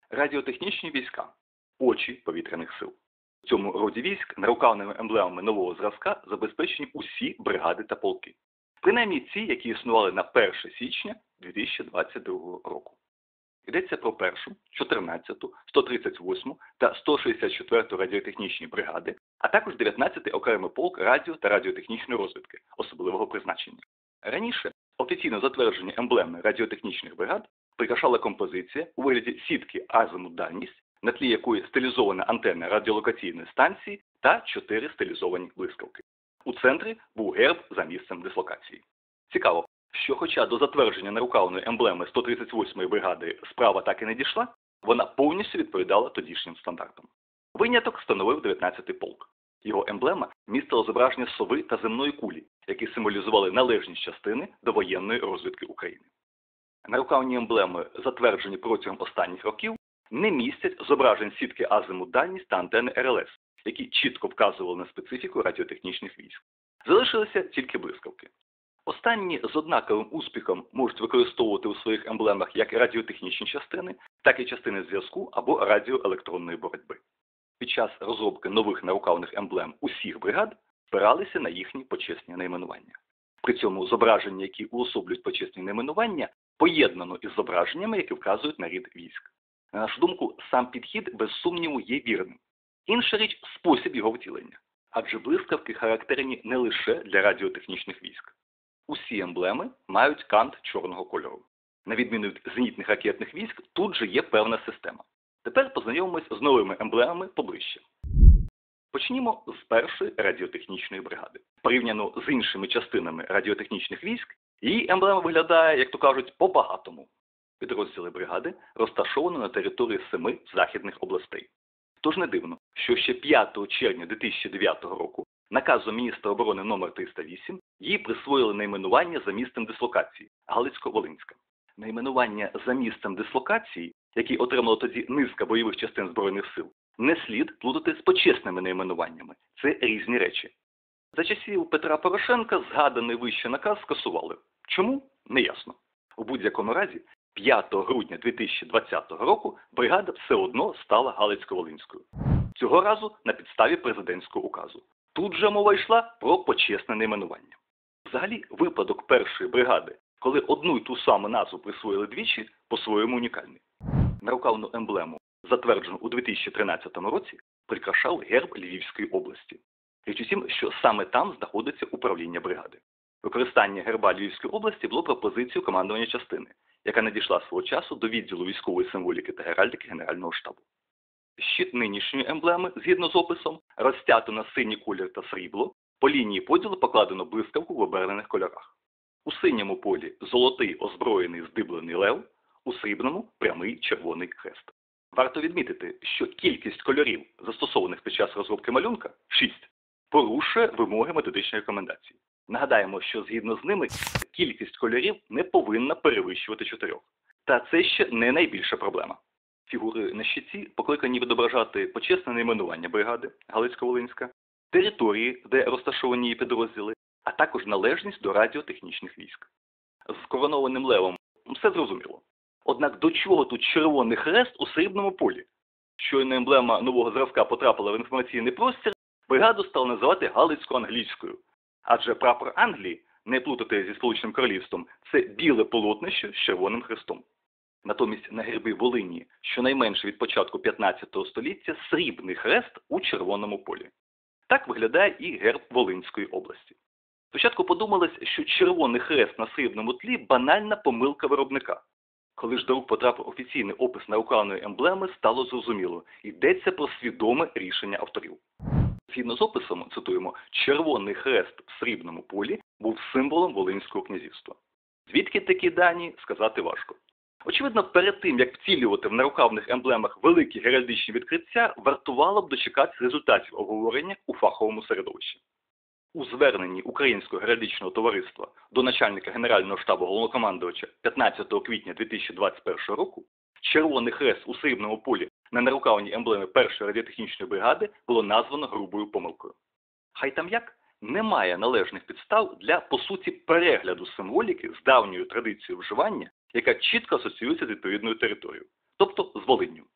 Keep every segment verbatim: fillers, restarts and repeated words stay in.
Радіотехнічні війська – очі повітряних сил. В цьому роді військ нарукавними емблемами нового зразка забезпечені усі бригади та полки. Принаймні ті, які існували на перше січня дві тисячі двадцять другого року. Йдеться про першу, чотирнадцяту, сто тридцять восьму та сто шістдесят четверту радіотехнічні бригади, а також дев'ятнадцятий окремий полк радіо та радіотехнічної розвідки особливого призначення. Раніше офіційно затверджені емблеми радіотехнічних бригад прикрашала композиція у вигляді сітки азимут-дальність, на тлі якої стилізована антенна радіолокаційної станції та чотири стилізовані блискавки. У центрі був герб за місцем дислокації. Цікаво, що хоча до затвердження нарукавної емблеми сто тридцять восьмої бригади справа так і не дійшла, вона повністю відповідала тодішнім стандартам. Виняток становив дев'ятнадцятий полк. Його емблема містила зображення сови та земної кулі, які символізували належність частини до воєнної розвідки України. Нарукавні емблеми, затверджені протягом останніх років, не містять зображень сітки азимут-дальність та антени ер ел ес, які чітко вказували на специфіку радіотехнічних військ. Залишилися тільки блискавки. Останні з однаковим успіхом можуть використовувати у своїх емблемах як радіотехнічні частини, так і частини зв'язку або радіоелектронної боротьби. Під час розробки нових нарукавних емблем усіх бригад спиралися на їхні почесні найменування. При цьому зображення, які уособлюють почесні найменування, поєднано із зображеннями, які вказують на рід військ. На нашу думку, сам підхід без сумніву є вірним. Інша річ – спосіб його втілення. Адже блискавки характерні не лише для радіотехнічних військ. Усі емблеми мають кант чорного кольору. На відміну від зенітних ракетних військ, тут же є певна система. Тепер познайомимось з новими емблемами поближче. Почнімо з першої радіотехнічної бригади. Порівняно з іншими частинами радіотехнічних військ, її емблема виглядає, як то кажуть, по-багатому. Підрозділи бригади розташовані на території семи західних областей. Тож не дивно, що ще п'ятого червня дві тисячі дев'ятого року наказом міністра оборони номер триста вісім їй присвоїли найменування за місцем дислокації – Галицько-Волинська. Найменування за місцем дислокації, які отримала тоді низка бойових частин Збройних сил, не слід плутати з почесними найменуваннями. Це різні речі. За часів Петра Порошенка згаданий вище наказ скасували. Чому? Неясно. У будь-якому разі, п'ятого грудня дві тисячі двадцятого року бригада все одно стала Галицько-Волинською. Цього разу на підставі президентського указу. Тут же мова йшла про почесне найменування. Взагалі, випадок першої бригади, коли одну й ту саму назву присвоїли двічі, по-своєму унікальний. Нарукавну емблему, затверджену у дві тисячі тринадцятому році, прикрашав герб Львівської області. Річ у тім, що саме там знаходиться управління бригади. Використання герба Львівської області було пропозицією командування частини, яка надійшла свого часу до відділу військової символіки та геральдики Генерального штабу. Щит нинішньої емблеми, згідно з описом, розтято на синій колір та срібло, по лінії поділу покладено блискавку в обернених кольорах. У синьому полі золотий озброєний здиблений лев, у срібному – прямий червоний хрест. Варто відмітити, що кількість кольорів, застосованих під час розробки малюнка – шість, порушує вимоги методичної рекомендації. Нагадаємо, що згідно з ними кількість кольорів не повинна перевищувати чотирьох. Та це ще не найбільша проблема. Фігури на щиті покликані відображати почесне найменування бригади Галицько-Волинська, території, де розташовані її підрозділи, а також належність до радіотехнічних військ. З коронованим левом все зрозуміло. Однак до чого тут червоний хрест у срібному полі? Щойно емблема нового зразка потрапила в інформаційний простір, бригаду стали називати Галицько-англійською. Адже прапор Англії, не плутати зі Сполученим Королівством, це біле полотнище з червоним хрестом. Натомість на гербі Волині, щонайменше від початку п'ятнадцятого століття, срібний хрест у червоному полі. Так виглядає і герб Волинської області. Спочатку подумалось, що червоний хрест на срібному тлі – банальна помилка виробника. Коли ж до рук потрапив офіційний опис нарукавної емблеми, стало зрозуміло – йдеться про свідоме рішення авторів. Згідно з описом, цитуємо, червоний хрест в срібному полі був символом Волинського князівства. Звідки такі дані, сказати важко. Очевидно, перед тим, як втілювати в нарукавних емблемах великі геральдичні відкриття, вартувало б дочекатися результатів обговорення у фаховому середовищі. У зверненні Українського геральдичного товариства до начальника Генерального штабу головнокомандувача п'ятнадцятого квітня дві тисячі двадцять першого року червоний хрест у срібному полі на нарукавній емблемі першої радіотехнічної бригади було названо грубою помилкою. Хай там як, немає належних підстав для, по суті, перегляду символіки з давньою традицією вживання, яка чітко асоціюється з відповідною територією, тобто з Волинню.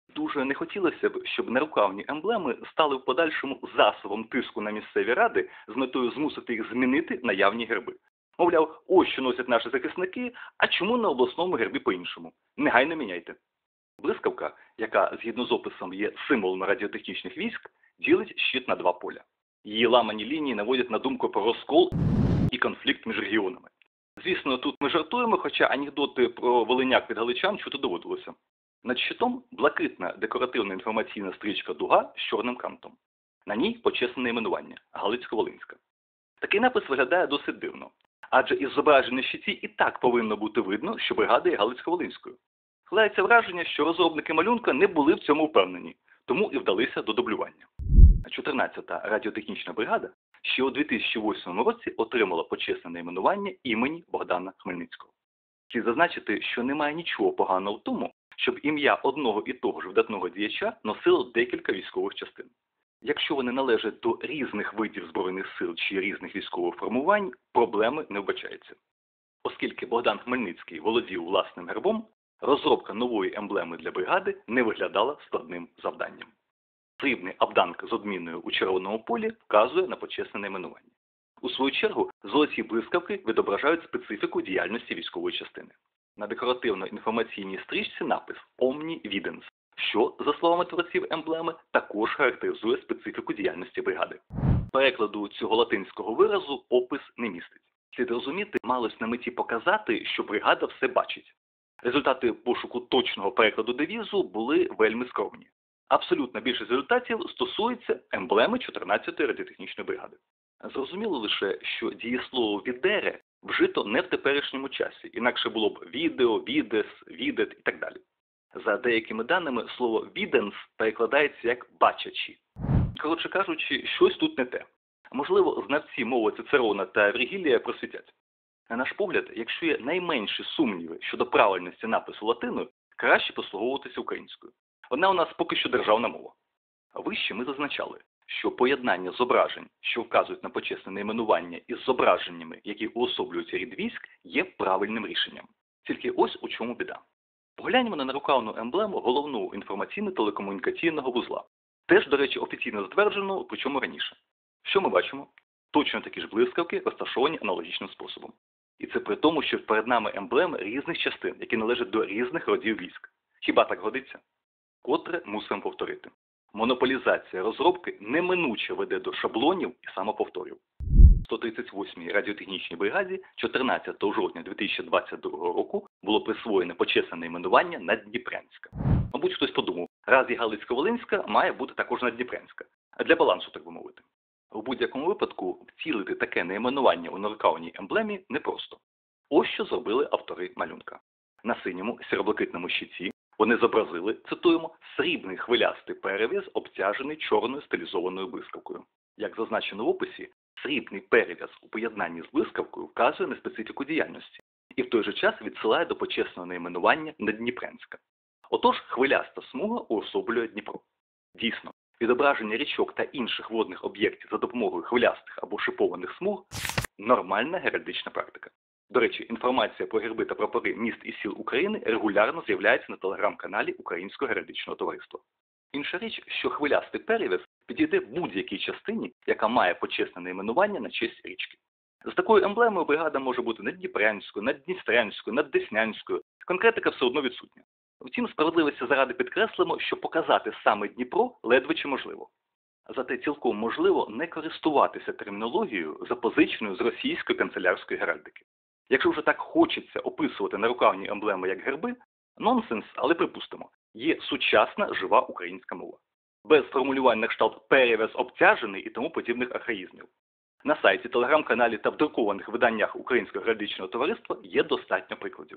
Дуже не хотілося б, щоб нарукавні емблеми стали в подальшому засобом тиску на місцеві ради з метою змусити їх змінити наявні герби. Мовляв, ось що носять наші захисники, а чому на обласному гербі по-іншому? Негайно міняйте. Блискавка, яка згідно з описом є символом радіотехнічних військ, ділить щит на два поля. Її ламані лінії наводять на думку про розкол і конфлікт між регіонами. Звісно, тут ми жартуємо, хоча анекдоти про волиняк від галичан чути доводилося. Над щитом блакитна декоративна інформаційна стрічка дуга з чорним кантом. На ній почесне найменування – Галицько-Волинська. Такий напис виглядає досить дивно. Адже із зображень на щиті і так повинно бути видно, що бригада є Галицько-Волинською. Складається враження, що розробники малюнка не були в цьому впевнені, тому і вдалися до дублювання. чотирнадцята радіотехнічна бригада ще у дві тисячі восьмому році отримала почесне найменування імені Богдана Хмельницького. Слід зазначити, що немає нічого поганого в тому, щоб ім'я одного і того ж видатного діяча носило декілька військових частин. Якщо вони належать до різних видів Збройних сил чи різних військових формувань, проблеми не вбачаються. Оскільки Богдан Хмельницький володів власним гербом, розробка нової емблеми для бригади не виглядала складним завданням. Срібний абданк з одміною у червоному полі вказує на почесне найменування. У свою чергу, золоті блискавки відображають специфіку діяльності військової частини. На декоративно-інформаційній стрічці напис «Omni Videns», що, за словами творців емблеми, також характеризує специфіку діяльності бригади. Перекладу цього латинського виразу опис не містить. Слід розуміти, малось на меті показати, що бригада все бачить. Результати пошуку точного перекладу девізу були вельми скромні. Абсолютна більшість результатів стосується емблеми чотирнадцятої радіотехнічної бригади. Зрозуміло лише, що дієслово «відере» вжито не в теперішньому часі, інакше було б «відео», «відес», «відет» і так далі. За деякими даними, слово «віденс» перекладається як «бачачі». Коротше кажучи, щось тут не те. Можливо, знавці мови Цицерона та Вергілія просвітять. На наш погляд, якщо є найменші сумніви щодо правильності напису латиною, краще послуговуватися українською. Вона у нас поки що державна мова. Вище ми зазначали, що поєднання зображень, що вказують на почесне найменування, із зображеннями, які уособлюють рід військ, є правильним рішенням. Тільки ось у чому біда. Погляньмо на нарукавну емблему головного інформаційно-телекомунікаційного вузла. Теж, до речі, офіційно затверджено, причому раніше. Що ми бачимо? Точно такі ж блискавки, розташовані аналогічним способом. І це при тому, що перед нами емблеми різних частин, які належать до різних родів військ. Хіба так годиться? Котре мусимо повторити. Монополізація розробки неминуче веде до шаблонів і самоповторів. сто тридцять восьмій радіотехнічній бригаді чотирнадцятого жовтня дві тисячі двадцять другого року було присвоєне почесне найменування Наддніпрянська. Мабуть, хтось подумав, раз є Галицько-Волинська, має бути також Наддніпрянська. А для балансу, так би мовити. У будь-якому випадку втілити таке найменування у нарукавній емблемі непросто. Ось що зробили автори малюнка. На синьому сіроблакитному щиті вони зобразили, цитуємо, срібний хвилястий перев'яз, обтяжений чорною стилізованою блискавкою. Як зазначено в описі, срібний перев'яз у поєднанні з блискавкою вказує на специфіку діяльності і в той же час відсилає до почесного найменування Наддніпрянська. Отож, хвиляста смуга уособлює Дніпро. Дійсно, відображення річок та інших водних об'єктів за допомогою хвилястих або шипованих смуг – нормальна геральдична практика. До речі, інформація про герби та прапори міст і сіл України регулярно з'являється на телеграм-каналі Українського геральдичного товариства. Інша річ, що хвилястий перев'яз підійде будь-якій частині, яка має почесне найменування на честь річки. З такою емблемою бригада може бути Наддніпрянською, Наддністрянською, Наддеснянською. Конкретика все одно відсутня. Втім, справедливості заради підкреслимо, що показати саме Дніпро ледве чи можливо. Зате цілком можливо не користуватися термінологією, запозиченою з російської канцелярської геральдики. Якщо вже так хочеться описувати нарукавні емблеми як герби, нонсенс, але припустимо, є сучасна жива українська мова. Без формулювань на кшталт «перев'яз обтяжений» і тому подібних архаїзмів. На сайті, телеграм-каналі та в друкованих виданнях Українського геральдичного товариства є достатньо прикладів.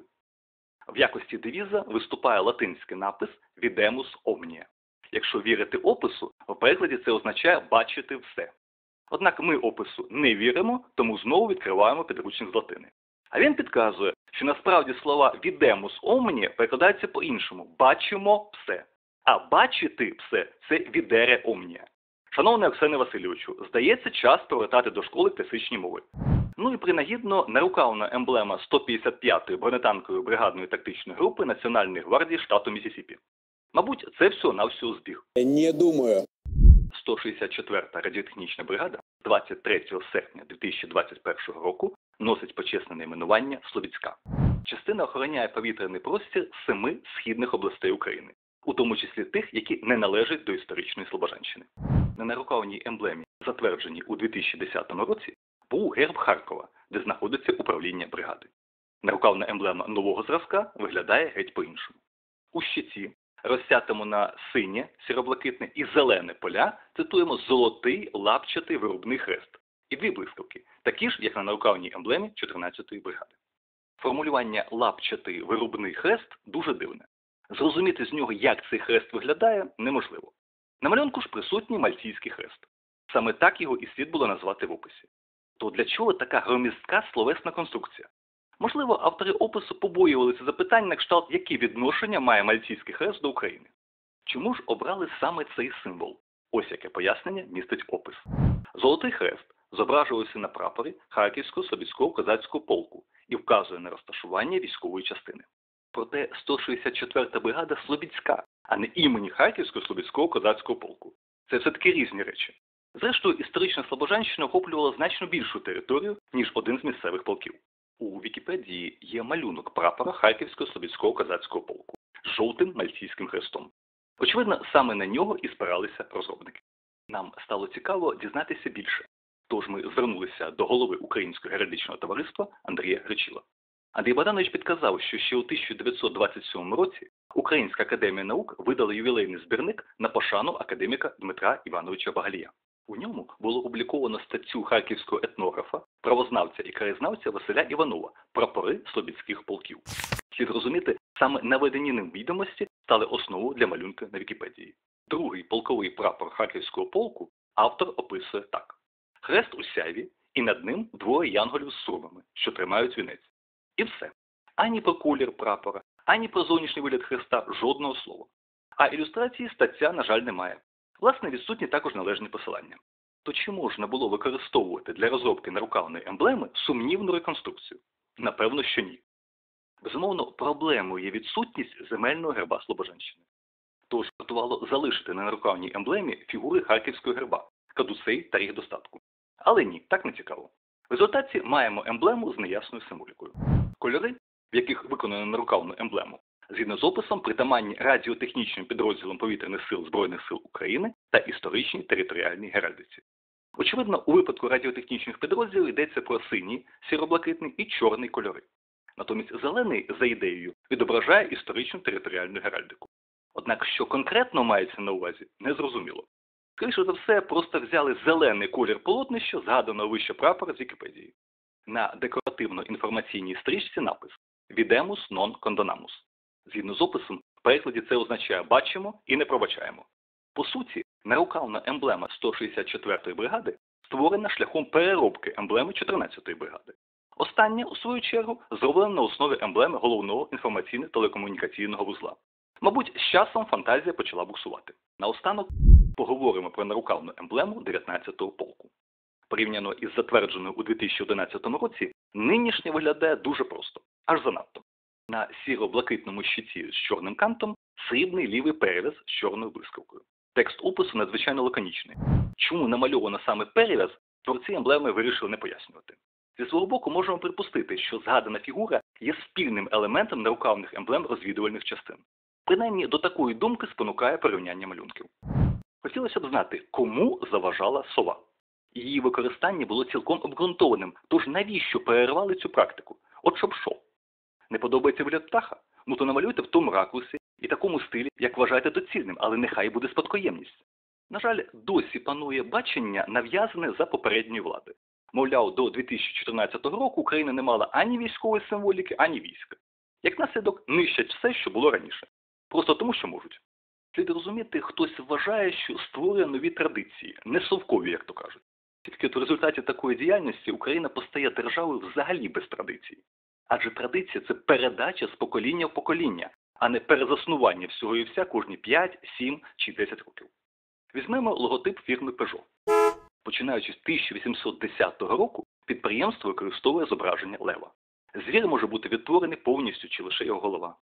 В якості девіза виступає латинський напис «Videmus omnia». Якщо вірити опису, в перекладі це означає «бачити все». Однак ми опису не віримо, тому знову відкриваємо підручник з латини. А він підказує, що насправді слова «videmus omnia» перекладаються по-іншому «бачимо все». А «бачити все» – це «videre omnia». Шановний Оксане Васильовичу, здається, час повертати до школи класичні мови. Ну і принагідно нарукавна емблема сто п'ятдесят п'ятої бронетанкової бригадної тактичної групи Національної гвардії штату Міссісіпі. Мабуть, це всього-навсього збіг. Не думаю. сто шістдесят четверта радіотехнічна бригада двадцять третього серпня дві тисячі двадцять першого року носить почесне найменування «Слобідська». Частина охороняє повітряний простір семи східних областей України, у тому числі тих, які не належать до історичної Слобожанщини. На нарукавній емблемі, затвердженій у дві тисячі десятому році, був герб Харкова, де знаходиться управління бригади. Нарукавна емблема нового зразка виглядає геть по-іншому. У щиті, розсятому на синє, сіроблакитне і зелене поля, цитуємо золотий лапчатий виробний хрест і дві блискавки, такі ж, як на нарукавній емблемі чотирнадцятої бригади. Формулювання «лапчатий виробний хрест» дуже дивне. Зрозуміти з нього, як цей хрест виглядає, неможливо. На малюнку ж присутній мальтійський хрест. Саме так його і слід було назвати в описі. То для чого така громіздка словесна конструкція? Можливо, автори опису побоювалися запитань на кшталт, які відношення має мальтійський хрест до України. Чому ж обрали саме цей символ? Ось яке пояснення містить опис. Золотий хрест зображувався на прапорі Харківського Слобідського козацького полку і вказує на розташування військової частини. Проте сто шістдесят четверта бригада Слобідська, а не імені Харківського Слобідського козацького полку. Це все-таки різні речі. Зрештою, історична Слобожанщина охоплювала значно більшу територію, ніж один з місцевих полків. У Вікіпедії є малюнок прапора Харківського Слобідського козацького полку з жовтим мальтійським хрестом. Очевидно, саме на нього і спиралися розробники. Нам стало цікаво дізнатися більше. Тож ми звернулися до голови Українського геральдичного товариства Андрія Гречила. Андрій Богданович підказав, що ще у тисяча дев'ятсот двадцять сьомому році Українська академія наук видала ювілейний збірник на пошану академіка Дмитра Івановича Багалія. У ньому було опубліковано статтю харківського етнографа, правознавця і краєзнавця Василя Іванова «Прапори слобідських полків». Слід розуміти, саме наведені ним відомості стали основою для малюнка на Вікіпедії. Другий полковий прапор Харківського полку автор описує так. Хрест у сяйві, і над ним двоє янголів з сурмами, що тримають вінець. І все. Ані про колір прапора, ані про зовнішній вигляд хреста жодного слова. А ілюстрації стаття, на жаль, немає. Власне, відсутні також належні посилання. То чи можна було використовувати для розробки нарукавної емблеми сумнівну реконструкцію? Напевно, що ні. Безумовно, проблемою є відсутність земельного герба Слобожанщини. Тож вартувало залишити на нарукавній емблемі фігури харківського герба, кадуцей та їх достатку. Але ні, так не цікаво. В результаті маємо емблему з неясною символікою. Кольори, в яких виконано нарукавну емблему, згідно з описом, притаманні радіотехнічним підрозділам повітряних сил Збройних сил України та історичній територіальній геральдиці. Очевидно, у випадку радіотехнічних підрозділів йдеться про синій, сіроблакитний і чорний кольори. Натомість зелений, за ідеєю, відображає історичну територіальну геральдику. Однак, що конкретно мається на увазі, не зрозуміло. Скоріше за все, просто взяли зелений колір полотнища, згаданого вище прапора з Вікіпедії. На декоративно-інформаційній стрічці напис «Відемус нон кондонамус». Згідно з описом, в перекладі це означає «бачимо і не пробачаємо». По суті, нарукавна емблема сто шістдесят четвертої бригади створена шляхом переробки емблеми чотирнадцятої бригади. Остання, у свою чергу, зроблена на основі емблеми головного інформаційно-телекомунікаційного вузла. Мабуть, з часом фантазія почала буксувати. Наостанок поговоримо про нарукавну емблему дев'ятнадцятого полку. Порівняно із затвердженою у дві тисячі одинадцятому році, нинішня виглядає дуже просто, аж занадто. На сіро-блакитному щиті з чорним кантом срібний лівий перев'яз з чорною блискавкою. Текст опису надзвичайно лаконічний. Чому намальовано саме перев'яз, творці емблеми вирішили не пояснювати. Зі свого боку можемо припустити, що згадана фігура є спільним елементом нарукавних емблем розвідувальних частин. Принаймні, до такої думки спонукає порівняння малюнків. Хотілося б знати, кому заважала сова. Її використання було цілком обґрунтованим, тож навіщо перервали цю практику? От щоб що? Не подобається вигляд птаха? Ну то намалюйте в тому ракурсі і такому стилі, як вважаєте доцільним, але нехай буде спадкоємність. На жаль, досі панує бачення, нав'язане за попередньої влади. Мовляв, до дві тисячі чотирнадцятого року Україна не мала ані військової символіки, ані війська. Як наслідок, нищать все, що було раніше. Просто тому, що можуть. Слід розуміти, хтось вважає, що створює нові традиції, не совкові, як то кажуть. Тільки в результаті такої діяльності Україна постає державою взагалі без традицій. Адже традиція – це передача з покоління в покоління, а не перезаснування всього і вся кожні п'ять, сім чи десять років. Візьмемо логотип фірми Peugeot. Починаючи з тисяча вісімсот десятого року, підприємство використовує зображення лева. Звір може бути відтворений повністю чи лише його голова.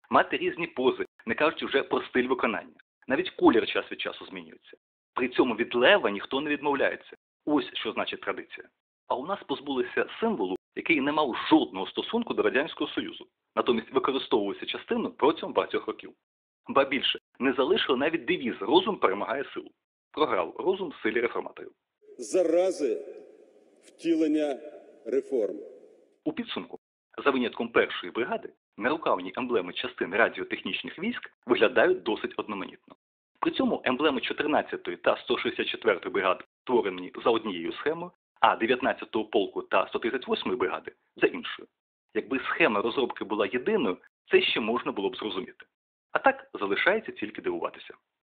мати різні пози, не кажучи вже про стиль виконання. Навіть колір час від часу змінюється. При цьому від лева ніхто не відмовляється. Ось що значить традиція. А у нас позбулися символу, який не мав жодного стосунку до Радянського Союзу. Натомість використовувався частину протягом багатьох років. Ба більше, не залишили навіть девіз «Розум перемагає силу». Програв розум силі реформаторів. Зарази втілення реформ. У підсумку, за винятком першої бригади, нарукавні емблеми частин радіотехнічних військ виглядають досить одноманітно. При цьому емблеми чотирнадцятої та сто шістдесят четвертої бригад створені за однією схемою, а дев'ятнадцятого полку та сто тридцять восьмої бригади за іншою. Якби схема розробки була єдиною, це ще можна було б зрозуміти. А так залишається тільки дивуватися.